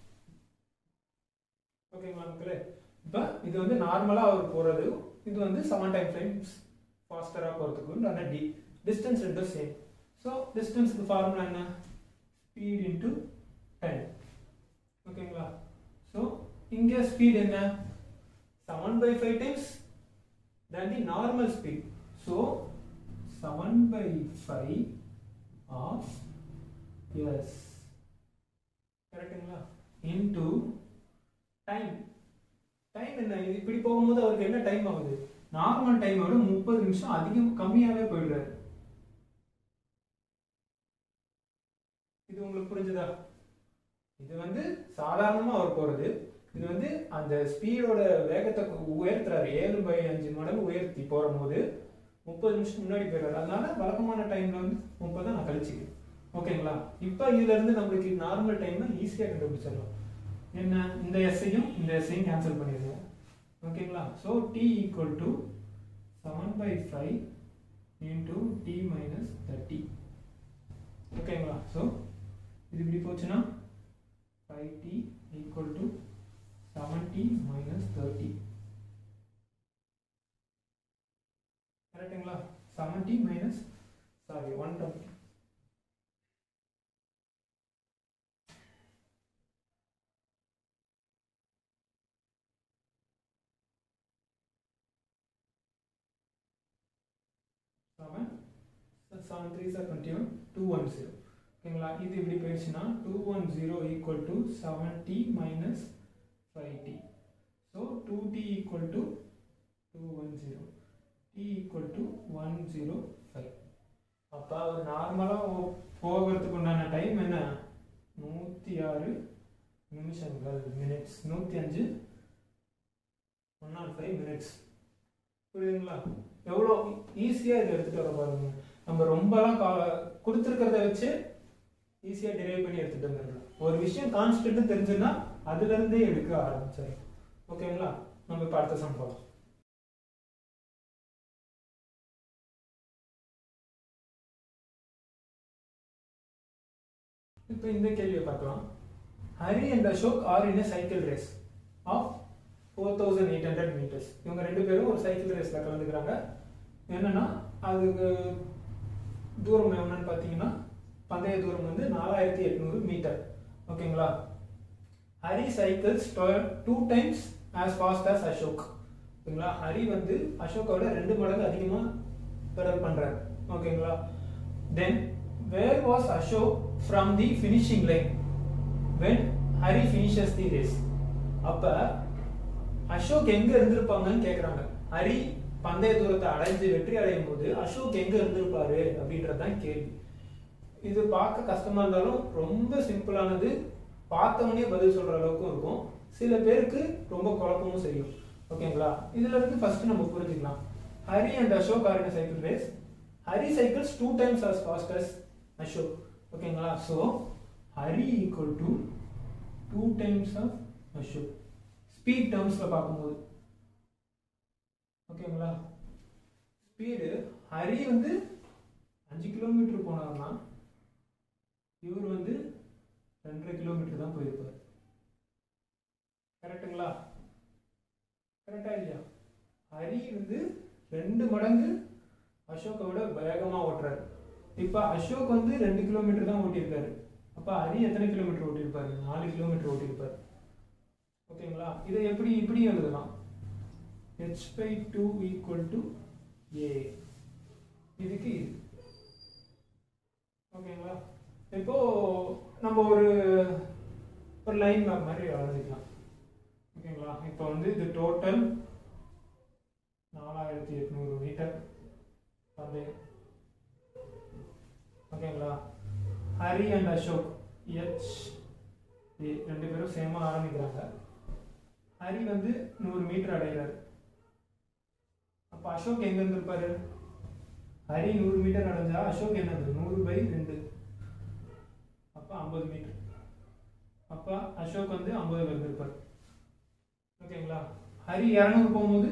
ஓகேங்களா மக்களே? இப்போ இது வந்து நார்மலா அவர் போறது, இது வந்து 7 டைம்ஸ் ஃபாஸ்டரா போறதுக்கு அந்த டிஸ்டன்ஸ் ரெண்டும் சேம். ஸோ டிஸ்டன்ஸ்க்கு ஃபார்முலா என்ன? Speed into time. ஓகேங்களா? ஸோ இங்கே ஸ்பீட் என்ன? 7/5 times than the normal speed. So 7/5 of s. கரெக்ட்டுங்களா? into time. டைம் என்ன? இப்படி போகும்போது அவருக்கு என்ன டைம் ஆகுது? நார்மல் டைமோட 30 நிமிஷம் அதிகம் கம்மியாவே போயிடுறாரு. இது உங்களுக்கு புரிஞ்சுதா? இது வந்து சாதாரணமா அவர் போறது, இது வந்து அந்த ஸ்பீடோட வேகத்தை உயர்த்துறாரு, 7/5 மடங்கு உயர்த்தி போகும்போது 30 நிமிஷம் முன்னாடி போயிடுறாரு. அதனால வழக்கமான டைம்ல வந்து 30 தான் நான் கழிச்சுக்கிறேன். ஓகேங்களா? இப்போ இதுல இருந்து நம்மளுக்கு நார்மல் டைம் ஈஸியாக கண்டுபிடிச்சிடலாம். என்ன, இந்த எஸ்ஸையும் இந்த எஸ்ஸையும் கேன்சல் பண்ணிடுவோம். ஓகேங்களா? So t equal to 7/5 into t minus 30. ஓகேங்களா? ஸோ இது இப்படி போச்சுன்னா 5t equal to 7t minus 30. கரெக்டுங்களா? 7t minus 120. Seven 3s are 21, 210. ஓகேங்களா? இது இப்படி போயிடுச்சுன்னா 210 equal to 7t minus 5t. So 2t equal to 210, t equal to 105. அப்போ ஒரு நார்மலாக போகிறதுக்கு உண்டான டைம் என்ன, 106 நிமிஷங்கள், மினிட்ஸ். 105 105 மினிட்ஸ். புரியுதுங்களா? எவ்வளோ ஈஸியாக இதை எடுத்துகிட்டு வர பாருங்க. நம்ம ரொம்பலாம் கொடுத்துருக்கிறத வச்சு ஈஸியாக டிரைவ் பண்ணி எடுத்துகிட்டு வந்துடலாம். ஒரு விஷயம் கான்ஸ்டன்ட்னு தெரிஞ்சுன்னா அதுலேருந்தே எடுக்க ஆரம்பிச்சாரு. ஓகேங்களா? நம்ம இப்போ அடுத்த சம் போகலாம். இப்போ இந்த கேள்வியை பார்க்கலாம். Hari and Ashok are in cycle race of 4800 meters. இவங்க ரெண்டு பேரும் ஒரு சைக்கிள் ரேஸில் கலந்துக்கிறாங்க. என்னன்னா அதுக்கு தூரம் என்னன்னு பார்த்தீங்கன்னா, பந்தய தூரம் வந்து 4800 மீட்டர். ஓகேங்களா? Hari cycles 2 times as fast as Ashok. ஓகேங்களா? ஹரி வந்து அசோக்கோட 2 மடங்கு அதிகமாக பெடல் பண்ணுறாரு. ஓகேங்களா? Then where was Ashok from the finishing line when Hari finishes the race. அப்போ அசோக் எங்கே இருந்திருப்பாங்கன்னு கேட்குறாங்க. ஹரி பந்தய தூரத்தை அடைஞ்சு வெற்றி அடையும் போது அசோக் எங்கே இருந்திருப்பாரு அப்படின்றதான் கேள்வி. இது பார்க்க கஷ்டமா இருந்தாலும் ரொம்ப சிம்பிளானது, பார்த்தவொடனே பதில் சொல்ற அளவுக்கும் இருக்கும். சில பேருக்கு ரொம்ப குழப்பமும் செய்யும். ஓகேங்களா? இதுல இருந்து ஃபர்ஸ்ட் நம்ம புரிஞ்சுக்கலாம். Hari and Ashok are in cycle race. Hari cycles 2 times as fast as Ashok. ஓகேங்களா? So Hari equal to 2 times of Ashok speed டேர்ம்ஸ்ல பார்க்கும்போது. ஓகேங்களா? ஸ்பீடு ஹரி வந்து 5 கிலோமீட்டர் போனார்னா இவர் வந்து 2.5 கிலோமீட்டர் தான் போயிருப்பார். கரெக்டுங்களா? கரெக்டா இல்லையா? ஹரி வந்து 2 மடங்கு அசோக்கை விட வேகமா ஓட்டுறாரு. இப்ப அசோக் வந்து 2 கிலோமீட்டர் தான் ஓட்டியிருக்காரு. அப்ப ஹரி எத்தனை கிலோமீட்டர் ஓட்டியிருப்பாரு? 4 கிலோமீட்டர் ஓட்டியிருப்பாரு. ஓகேங்களா? இதை இப்படி எழுதலாம். h/2 equal to a. இதுக்கு இது. ஓகேங்களா? இப்போ நம்ம ஒரு லைன் மேப் மாதிரி எழுதிக்கலாம். ஓகேங்களா? இப்போ வந்து இது டோட்டல் 4800 மீட்டர் பந்தயம். ஓகேங்களா? ஹரி அண்ட் அசோக் ரெண்டு பேரும் சேமா ஆரம்பிக்கிறாங்க. ஹரி வந்து 100 மீட்டர் அடைகிறாரு. அப்ப அசோக் எங்க இருந்திருப்பாரு? ஹரி 100 மீட்டர் அடைஞ்சா அசோக் என்னது? 100/2. அப்ப 50 மீட்டர். அப்ப அசோக் வந்து 50 இருந்திருப்பாரு. ஓகேங்களா? ஹரி 200 போகும்போது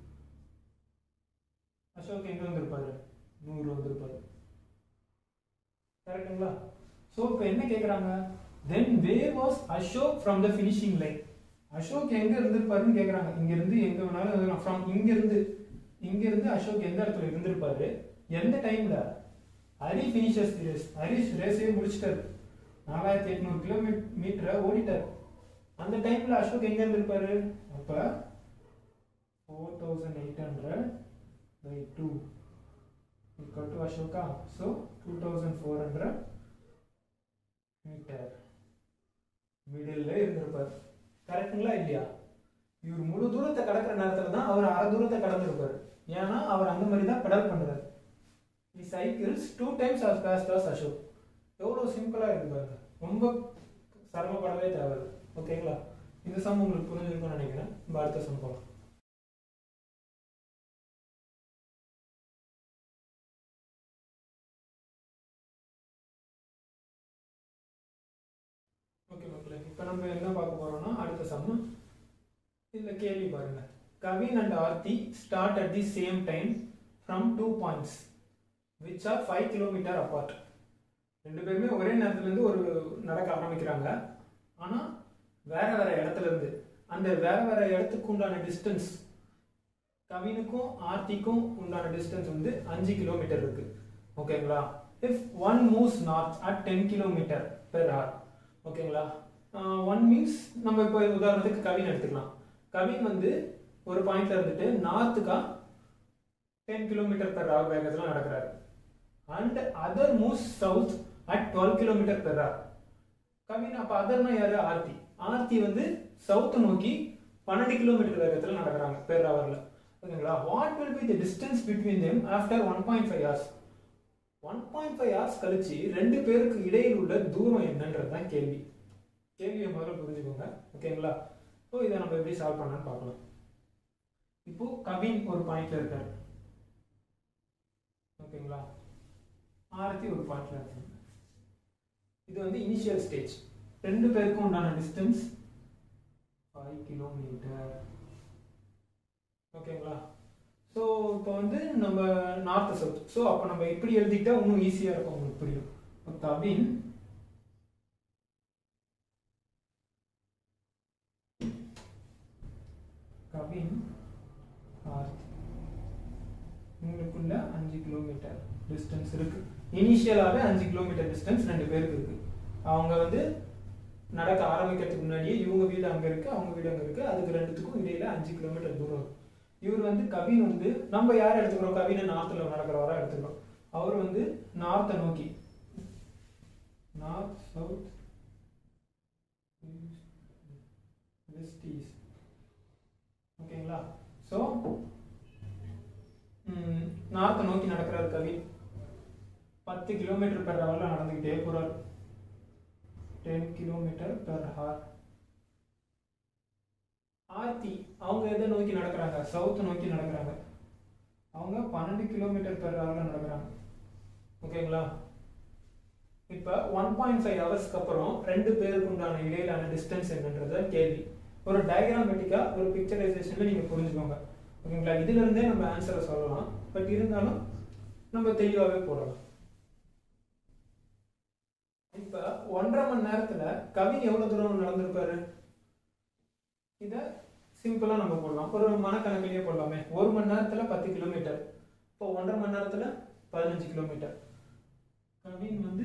அசோக் எங்க வந்திருப்பாரு? 100 வந்திருப்பாரு. கரெக்டுங்களா? சோ இப்போ என்ன கேக்குறாங்க? then where was Ashok from the finishing line? Ashok எங்க இருந்திருப்பாருன்னு கேக்குறாங்க. இங்க இருந்து எங்க வேணாலும் from இங்க இருந்து அசோக் எந்த இடத்துல இருந்திருப்பாரு, எந்த டைம்ல? Hari finishes the race. Hari ரேஸே முடிச்சிட்டாரு. 4800 கிலோமீட்டர் ஓடிட்டாரு. அந்த டைம்ல அசோக் எங்க இருந்திருப்பாரு? அப்ப 4800/2 equal to Ashoka. So 2400 meter மிடில்ல இருந்திருப்பாரு. கரெக்டுங்களா இல்லையா? இவர் முழு தூரத்தை கடக்கிற நேரத்துல தான் அவர் அரை தூரத்தை கடந்திருப்பாரு. ஏன்னா அவர் அந்த மாதிரி தான் பெடல் பண்றாரு. He cycles 2 times as fast as Ashok. எவ்வளவு சிம்பிளா இருக்கு பாருங்க. ரொம்ப சிரமப்படவே தேவையில்லை. ஓகேங்களா? இந்த சம் உங்களுக்கு புரிஞ்சிருக்கும்னு நினைக்கிறேன். நம்ம அடுத்த சம் போகலாம். ஓகே மக்களே, இப்போ நம்ம என்ன பார்க்க போறோம்னா அடுத்த சம். இந்த கேள்வி பாருங்க. Kavin and Aarthi start at the same time from 2 points which are 5 km apart. ரெண்டு பேருமே ஒரே நேரத்துல இருந்து ஒரு நடக்க ஆரம்பிக்கிறாங்க. ஆனா வேற வேற இடத்துல இருந்து அந்த வேற வேற இடத்துக்கு உண்டான டிஸ்டன்ஸ், கவினுக்கும் ஆர்த்திக்கும் உண்டான டிஸ்டன்ஸ் வந்து 5 கிலோமீட்டர் இருக்கு. ஓகேங்களா? If one moves north at 10 km per hour. ஓகேங்களா? ஒன் மீன்ஸ் நம்ம இப்போ உதாரணத்துக்கு கவின் எடுத்துக்கலாம். கவின் வந்து ஒரு பாயிண்ட்ல இருந்துட்டு நார்த்துக்கா 10 km per hour வேகத்துல நடக்கிறாரு. And other moves south at 12 km per hour. Kavin அப்ப அதர்னா யாரு? ஆர்த்தி. ஆர்த்தி வந்து சவுத் நோக்கி 12 km வேகத்துல நடக்கிறாங்க பெர் ஹவர்ல. ஓகேங்களா? What will be the distance between them after 1.5 hours? 1.5 hours கழிச்சு ரெண்டு பேருக்கு இடையில் உள்ள தூரம் என்னன்றது தான் கேள்வி. கேள்வியை முதல்ல புரிஞ்சுக்கோங்க. ஓகேங்களா? ஸோ இதை நம்ம எப்படி சால்வ் பண்ணலாம்னு பார்க்கலாம். இப்போ கவின் ஒரு பாயிண்ட்ல இருக்காரு. ஓகேங்களா? ஆர்த்தி ஒரு பாயிண்ட்ல இருக்காங்க. இது வந்து இனிஷியல் ஸ்டேஜ். ரெண்டு பேருக்கும் உண்டான டிஸ்டன்ஸ் 5 கிலோமீட்டர். ஓகேங்களா? ஸோ இப்போ வந்து நம்ம நார்த் சவுத். ஸோ அப்போ நம்ம இப்படி எழுதிக்கிட்டா இன்னும் ஈஸியாக இருக்கும், உங்களுக்கு புரியும். கவின் ஆர்த்தி உங்களுக்குள்ள 5 கிலோமீட்டர் டிஸ்டன்ஸ் இருக்கு. இனிஷியலாகவே 5 கிலோமீட்டர் டிஸ்டன்ஸ் ரெண்டு பேருக்கு இருக்கு. அவங்க வந்து நடக்க ஆரம்பிக்கிறதுக்கு முன்னாடியே இவங்க வீடு அங்க இருக்கு, அவங்க வீடு அங்க இருக்கு. அதுக்கு ரெண்டுத்துக்கும் இடையில 5 கிலோமீட்டர் தூரம் இருக்கு. இவர் வந்து கவின் வந்து நம்ம யார் எடுத்துக்கிறோம்? கவினை நார்த்ல நடக்கிறவரா எடுத்துக்கிறோம். அவர் வந்து நார்த்தை நோக்கி, நார்த் சவுத் வெஸ்ட் ஈஸ்ட். ஓகேங்களா? ஸோ நார்த்தை நோக்கி நடக்கிறார் கவின். 10 km per hour நடந்துகிட்டே போறாரு. 10 km per hour. ஆர்த்தி அவங்க எதை நோக்கி நடக்கிறாங்க? சவுத் நோக்கி நடக்கிறாங்க. அவங்க 12 km per hour நடக்கிறாங்க. ஓகேங்களா? இப்ப 1.5 ஹவர்ஸ்க்கு அப்புறம் ரெண்டு பேருக்கு உண்டான இடையிலான டிஸ்டன்ஸ் என்னன்றத கேள்வி. ஒரு டயக்ராமேட்டிக்கா ஒரு பிக்சரைசேஷன்ல நீங்க புரிஞ்சுக்கோங்க. ஓகேங்களா? இதுல இருந்தே நம்ம ஆன்சரை சொல்லலாம். பட் இருந்தாலும் நம்ம தெளிவாகவே போடலாம். இப்ப 1.5 மணி நேரத்துல கவின் எவ்வளவு தூரம் நடந்திருப்பாரு? இத சிம்பிளா நம்ம போடலாம். ஒரு மனக்கணக்கிலேயே போடலாமே. 1 மணி நேரத்துல 10 கிலோமீட்டர். இப்போ 1.5 மணி நேரத்துல 15 கிலோமீட்டர். கவின் வந்து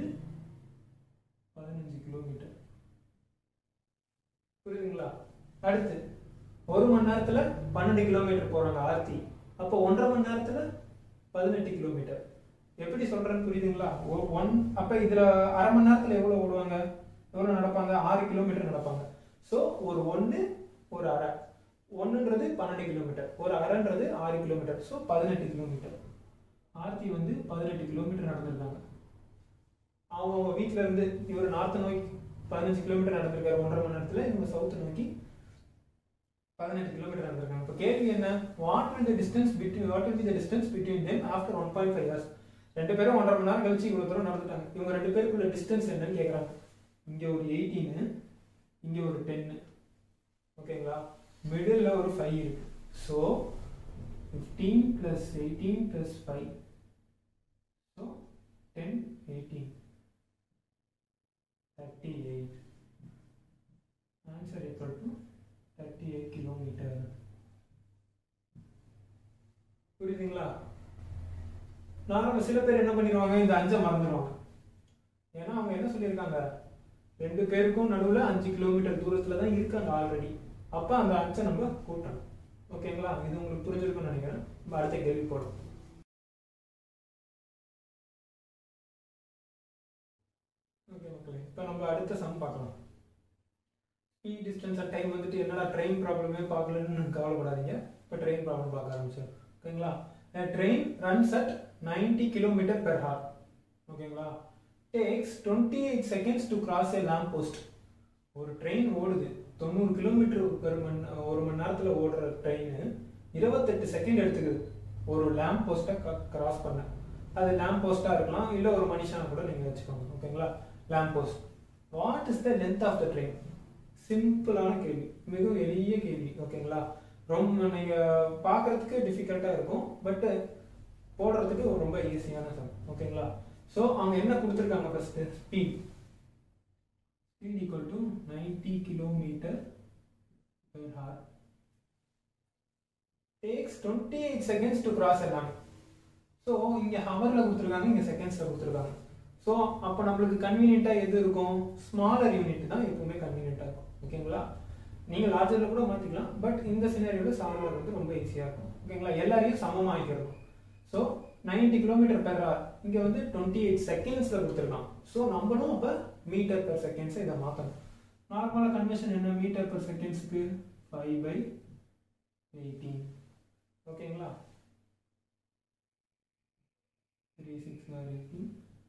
15 கிலோமீட்டர். புரியுதுங்களா? அடுத்து 1 மணி நேரத்துல 12 கிலோமீட்டர் போறாங்க ஆர்த்தி. அப்போ 1.5 மணி நேரத்துல 18 கிலோமீட்டர். எப்படி சொல்றேன்னு புரியுதுங்களா? அப்ப இதுல அரை மணி நேரத்துல எவ்வளவு ஓடுவாங்க? எவ்வளவு நடப்பாங்க? 6 கிலோமீட்டர் நடப்பாங்க. சோ ஒரு 1 ஒரு அரை. 1ன்றது 12 கிலோமீட்டர், ஒரு அரைன்றது 6 கிலோமீட்டர். So 18 kilometer. ஆர்த்தி வந்து 18 கிலோமீட்டர் நடந்திருக்காங்க. அவங்க வீட்டுல இருந்து இவர் நார்த் நோக்கி 15 கிலோமீட்டர் நடந்திருக்காரு 1.5 மணி நேரத்துல. இவங்க சவுத் நோக்கி 18 கிலோமீட்டர் நடந்திருக்காங்க. இப்போ கேள்வி என்ன? What will be the distance between them after 1.5 hours? ரெண்டு பேரும் 1.5 மணி நேரம் கழிச்சு இவ்வளவு தூரம் நடந்துட்டாங்க. இவங்க ரெண்டு பேருக்குள்ள டிஸ்டன்ஸ் என்னன்னு கேக்குறாங்க. இங்க ஒரு 18, இங்க ஒரு 10. ஓகேங்களா? மிடில்ல ஒரு 5 இருக்கு. So 15 plus 18 plus 5. So 10, 18, 38. Answer equal to 38 kilometer. புரியுதுங்களா? நான் சில பேர் என்ன பண்ணிடுவாங்க, இந்த 5 மறந்துடுவாங்க. ஏன்னா அவங்க என்ன சொல்லியிருக்காங்க, ரெண்டு பேருக்கும் நடுவில் 5 கிலோமீட்டர் தூரத்துல தான் இருக்காங்க ஆல்ரெடி. அப்ப அந்த 5 நம்ம கூட்டணும். ஓகேங்களா? இது உங்களுக்கு புரிஞ்சிருக்கும்னு நினைக்கிறேன். நம்ம அடுத்த கேள்வி போடுறோம். ஓகே மக்களே, இப்போ நம்ம அடுத்த சம் பார்க்கலாம். ஸ்பீட், டிஸ்டன்ஸ் அண்ட் டைம் வந்துட்டு என்னடா ட்ரெயின் ப்ராப்ளமே பார்க்கலன்னு கவலைப்படாதீங்க. இப்போ ட்ரெயின் ப்ராப்ளம் பார்க்க ஆரம்பிச்சோம். ஓகேங்களா? A train runs at 90 km per hour. ஓகேங்களா? Takes 28 seconds to cross a lamp post. ஒரு ட்ரெயின் ஓடுது 90 கிலோமீட்டர் ஒரு மணி நேரத்தில் ஓடுற ட்ரெயின் 28 செகண்ட் எடுத்துக்குது ஒரு லேம்ப் போஸ்ட்டை கிராஸ் பண்ண. அது லேம்ப் போஸ்ட்டாக இருக்கலாம், இல்லை ஒரு மனுஷனை கூட நீங்கள் வச்சுக்கோங்க. ஓகேங்களா? Lamp post. What is the length of the train? சிம்பிளான கேள்வி, மிகவும் எளிய கேள்வி. ஓகேங்களா? ரொம்ப நீங்கள் பார்க்குறதுக்கு டிஃபிகல்ட்டாக இருக்கும், பட் போடுறதுக்கு ரொம்ப ஈஸியான சம். ஓகேங்களா? ஸோ அவங்க என்ன கொடுத்துருக்காங்க? First speed equal to 90 kilometer per hour. Takes 28 seconds to cross a line. So இங்கே ஹவரில் கொடுத்துருக்காங்க, இங்கே செகண்ட்ஸில் கொடுத்துருக்காங்க. ஸோ அப்போ நம்மளுக்கு கன்வீனியண்ட்டாக எது இருக்கும்? ஸ்மாலர் யூனிட் தான் எப்பவுமே கன்வீனியண்ட்டாக இருக்கும். ஓகேங்களா? நீங்கள் லார்ஜரில் கூட மாற்றிக்கலாம், பட் இந்த சினாரியோட ஸ்மாலர் வந்து ரொம்ப ஈஸியாக இருக்கும். ஓகேங்களா? எல்லாரையும் சமமாகிக்கிறோம். ஸோ 90 கிலோமீட்டர் பெர் ஹவர் இங்கே வந்து 28 செகண்ட்ஸில் கொடுத்துருக்கான். ஸோ நம்மளும் அப்போ மீட்டர் பெர் செகண்ட்ஸை இதை மாற்றணும். நார்மலாக கன்வென்ஷன் என்ன? மீட்டர் பெர் செகண்ட்ஸுக்கு 5/18. ஓகேங்களா? 3/6/18.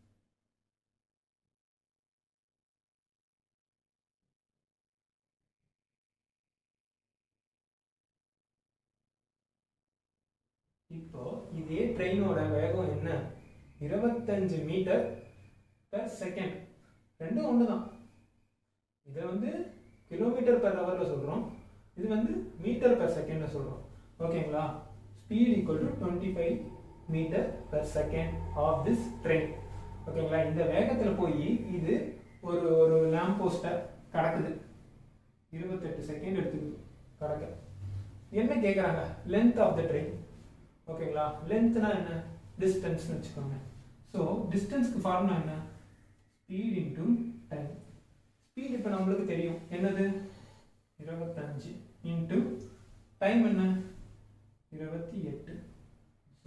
இப்போ இதே ட்ரெயினோட வேகம் என்ன? 25 மீட்டர் பெர் செகண்ட். ரெண்டும் ஒன்று தான். இதை வந்து கிலோமீட்டர் பெர் ஹவரில் சொல்கிறோம், இது வந்து மீட்டர் பெர் செகண்டில் சொல்கிறோம். ஓகேங்களா? Speed equal to 25 meter per second of this train. ஓகேங்களா? இந்த வேகத்தில் போய் இது ஒரு ஒரு லேம்ப் போஸ்ட்டை கடக்குது. 28 செகண்ட் எடுத்துக்குது கடக்க. என்ன கேட்குறாங்க? Length of the train. ஓகேங்களா? லென்த்னா என்ன? டிஸ்டன்ஸ்னு வச்சுக்கோங்க. ஸோ டிஸ்டன்ஸ்க்கு ஃபார்முலா என்ன? Speed into time. ஸ்பீட் இப்போ நம்மளுக்கு தெரியும், என்னது? 25 இன்டூ டைம் என்ன? 28. So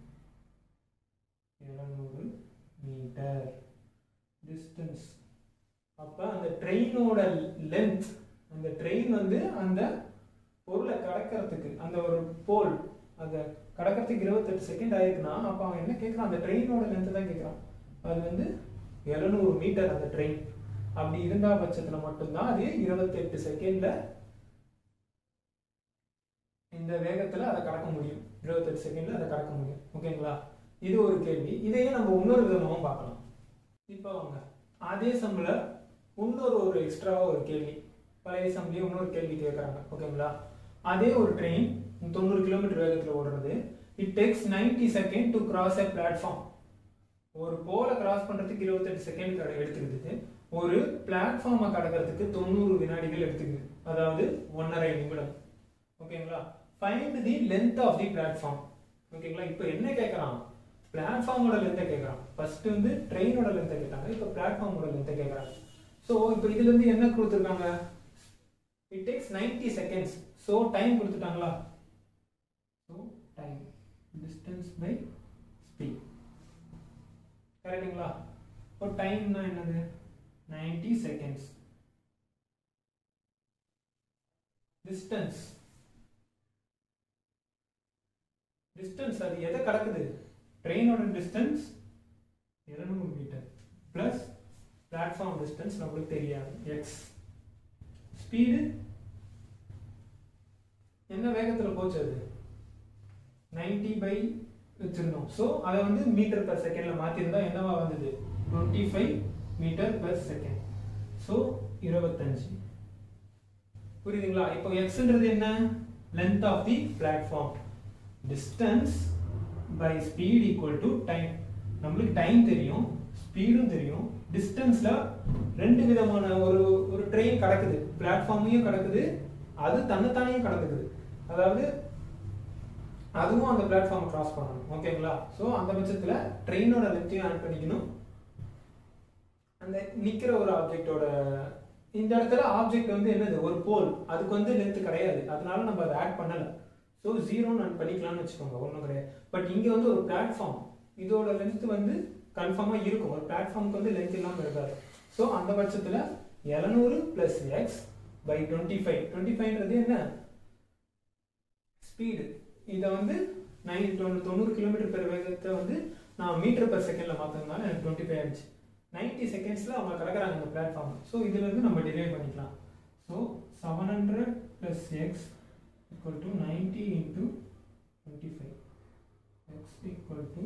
200 meter distance. அப்போ அந்த ட்ரெயினோட லென்த், அந்த ட்ரெயின் வந்து அந்த பொருளை கடக்கிறதுக்கு, அந்த ஒரு போல் அதை கடக்கிறதுக்கு 28 செகண்ட் ஆயிருக்குன்னா, அப்போ அவன் என்ன கேட்குறான்? அந்த ட்ரெயினோட லென்த்து தான் கேட்குறான். அது வந்து 700 மீட்டர் அந்த ட்ரெயின். அப்படி இருந்தா பட்சத்தில் மட்டும்தான் அது 28 செகண்ட்ல இந்த வேகத்தில் அதை கடக்க முடியும். 28 செகண்ட்ல அதை கடக்க முடியும். ஓகேங்களா? இது ஒரு கேள்வி. இதையே நம்ம இன்னொரு விதமாகவும் பார்க்கலாம். இப்போ அவங்க அதே சம்மில் இன்னொரு எக்ஸ்ட்ராவாக ஒரு கேள்வி, பழைய சம்லேயே இன்னொரு கேள்வி கேட்குறாங்க. ஓகேங்களா? அதே ஒரு ட்ரெயின் 90 கிலோமீட்டர் வேகத்தில் ஓடுறது. It takes 90 second to cross a platform. ஒரு போலை கிராஸ் பண்ணுறதுக்கு 28 செகண்ட் எடுத்துக்கிட்டு ஒரு பிளாட்ஃபார்மை கடக்கிறதுக்கு 90 வினாடிகள் எடுத்துக்குது. அதாவது 1.5 நிமிடம். ஓகேங்களா? Find the length of the platform. ஓகேங்களா? இப்போ என்ன கேட்குறான்? பிளாட்ஃபார்மோட லென்த்தை கேட்குறான். ஃபர்ஸ்ட் வந்து ட்ரெயினோட லென்த்தை கேட்டாங்க, இப்போ பிளாட்ஃபார்மோட லென்த்தை கேட்குறாங்க. ஸோ இப்போ இதுலேருந்து என்ன கொடுத்துருக்காங்க? It takes 90 seconds. So time கொடுத்துட்டாங்களா? So time distance by speed. கரெக்டுங்களா? இப்போ டைம்னா என்னது? 90 செகண்ட்ஸ். டிஸ்டன்ஸ் அது எதை கடக்குது? ட்ரெயினோட distance 200 meter plus platform distance நம்மளுக்கு தெரியாது, எக்ஸ். ஸ்பீடு என்ன வேகத்தில் போச்சு? அது 90 பை வச்சிருந்தோம். ஸோ அதை வந்து மீட்டர் பெர் செகண்ட்ல மாற்றிருந்தா என்னவா வந்தது? 25 மீட்டர் பெர் செகண்ட். ஸோ 25. புரியுதுங்களா? இப்போ எக்ஸ்ன்றது என்ன? Length of the platform. Distance by speed equal to time. நம்மளுக்கு டைம் தெரியும், ஸ்பீடும் தெரியும். டிஸ்டன்ஸ்ல ரெண்டு விதமான ஒரு ட்ரெயின் கடக்குது. பிளாட்ஃபார்மையும் கடக்குது, அது தன்னைத்தானையும் கடந்துக்குது. அதாவது அதுவும் அந்த பிளாட்ஃபார்ம் கிராஸ் பண்ணணும். ஓகேங்களா? ஸோ அந்த பட்சத்தில் ட்ரெயினோட லென்த்தையும் ஆட் பண்ணிக்கணும். அந்த நிற்கிற ஒரு ஆப்ஜெக்டோட, இந்த இடத்துல ஆப்ஜெக்ட் வந்து என்னது? ஒரு போல். அதுக்கு வந்து லென்த் கிடையாது, அதனால நம்ம அதை ஆட் பண்ணலை. ஸோ 0 பண்ணிக்கலாம்னு வச்சுக்கோங்க, ஒன்றும் கிடையாது. பட் இங்கே வந்து ஒரு பிளாட்ஃபார்ம், இதோட லென்த் வந்து கன்ஃபார்மாக இருக்கும். ஒரு பிளாட்ஃபார்முக்கு வந்து லென்த் இல்லாமல் இருக்காது. ஸோ அந்த பட்சத்தில் 700 பிளஸ் எக்ஸ் பை 25. 25ன்றது என்ன? ஸ்பீடு. இதை வந்து 90 கிலோமீட்டர் பெர் வேகத்தை வந்து நான் மீட்டர் பெர் செகண்ட்ல மாற்றினால எனக்கு 25 ஆயிடுச்சு. 90 செகண்ட்ஸில் அவங்க கடக்கிறாங்க அந்த பிளாட்ஃபார்ம். ஸோ இதுலேருந்து நம்ம டிரைவ் பண்ணிக்கலாம். So 700 plus x equal to 90 into 25. X equal to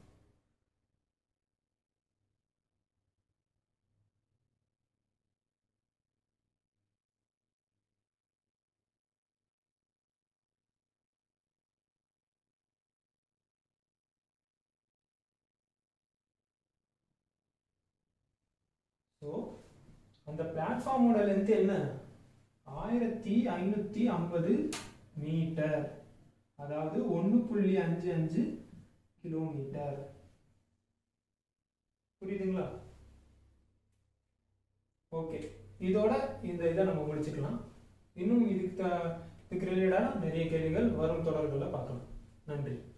so அந்த பிளாட்ஃபார்மோட லென்த் என்ன 1550 மீட்டர், அதாவது 1.55 கிலோமீட்டர். புரியுதுங்களா? ஓகே, இதோட இந்த இதை நம்ம முடிச்சுக்கலாம். இன்னும் இதுக்கு ரிலேட்டடா நிறைய கேள்விகள் வரும் தொடர்களில் பார்க்கலாம். நன்றி.